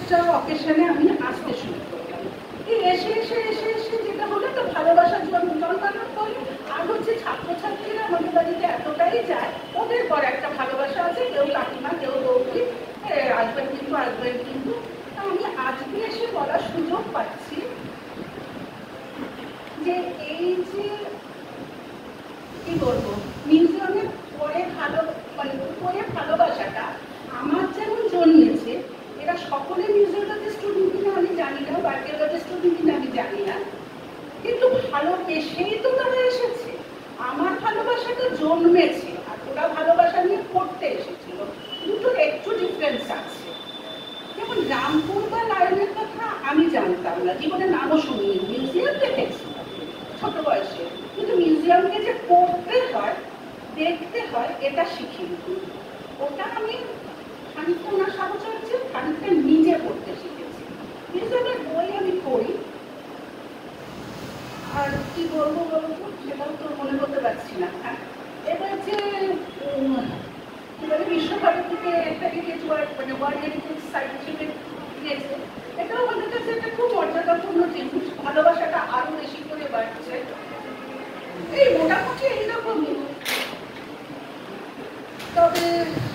একটা অকেশনে আমি আসতে শুরু করলাম। এই এসে এসে এসে এসে যেটা হলো তো ভালোবাসার জন্মানোর পরে আর হচ্ছে ছাত্রছাত্রীরা আমাদের বাড়িতে এতটাই যায়, ওদের পর একটা ভালোবাসা আছে, কেউ কাকিমা কেউ বৌদি আসবেন কিন্তু আমি আজকে এসে বলার সুযোগ পাচ্ছি যে এই যে কি বলবো মিউজিয়ামের পরে পরে ভালোবাসাটা আমার যেমন জন্মেছে, এরা সকলে মিউজিয়ামের স্টুডেন্ট কিনা আমি জানি না, বা আর্কিওলজির স্টুডেন্ট কিনা আমি জানি না, কিন্তু ভালোবেসেই তো তারা এসেছে। আমার ভালোবাসাটা জন্মেছে আর ওরা ভালোবাসা নিয়ে পড়তে এসেছিল, দুটোর একটু ডিফারেন্স আছে। যেমন রামপুর বা লায়নের কথা আমি জানতাম না, জীবনে নামও শুনিনি, মিউজিয়াম দেখেছি ছোট বয়সে, কিন্তু মিউজিয়ামকে যে পড়তে হয় দেখতে হয় এটা শিখিনি। ওটা আমি খানিকটা না সাহচর্য খানিকটা নিজে পড়তে শিখেছি। মিউজিয়ামের বই আমি পড়ি, আর কি বলবো সেটাও তো মনে করতে পারছি না। হ্যাঁ, এবার যে বিশ্বভারতীতে একটা ওয়ার্ল্ড হেরিটেজ সাইট হিসেবে দিয়েছে, এটাও আমাদের কাছে একটা খুব মর্যাদাপূর্ণ জিনিস, ভালোবাসাটা আরো বেশি করে বাড়ছে। এই মোটামুটি এইরকমই। তবে